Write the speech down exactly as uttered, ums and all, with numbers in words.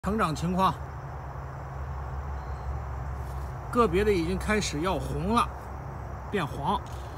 成长情况，个别的已经开始要红了，变黄。